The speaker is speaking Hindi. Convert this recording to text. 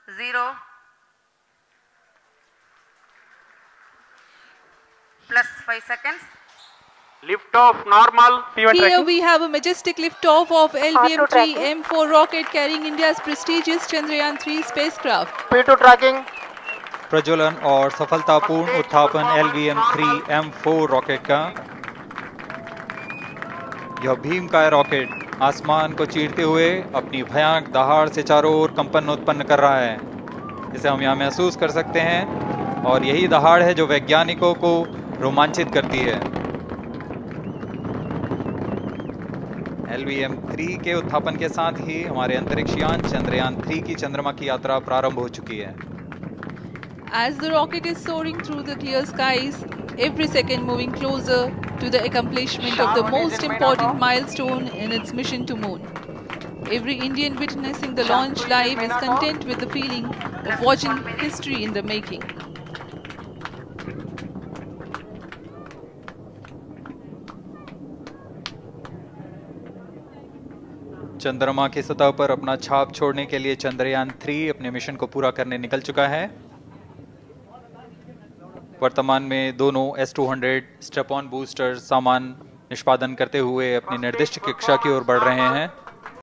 0 plus 5 seconds. Lift off normal. Here tracking. we have a majestic liftoff of LVM-3 M4 rocket carrying India's prestigious Chandrayaan-3 spacecraft. P2 tracking. प्रज्वलन और सफलतापूर्ण उत्थापन LVM-3 M4 रॉकेट का। यह भीमकाय रॉकेट आसमान को चीरते हुए अपनी भयानक दहाड़ से चारों ओर कंपन उत्पन्न कर रहा है, जिसे हम यहाँ महसूस कर सकते हैं, और यही दहाड़ है जो वैज्ञानिकों को रोमांचित करती है। LVM-3 के उत्थापन के साथ ही हमारे अंतरिक्ष यान चंद्रयान-3 की चंद्रमा की यात्रा प्रारंभ हो चुकी है। As the rocket is soaring through the clear skies, every second moving closer to the accomplishment of the most important milestone in its mission to moon. Every Indian witnessing the launch live is content with the feeling of watching history in the making. चंद्रमा की सतह पर अपना छाप छोड़ने के लिए चंद्रयान-3 अपने मिशन को पूरा करने निकल चुका है। वर्तमान में दोनों S-200 स्ट्रैप ऑन बूस्टर सामान निष्पादन करते हुए अपनी निर्दिष्ट कक्षा की ओर बढ़ रहे हैं।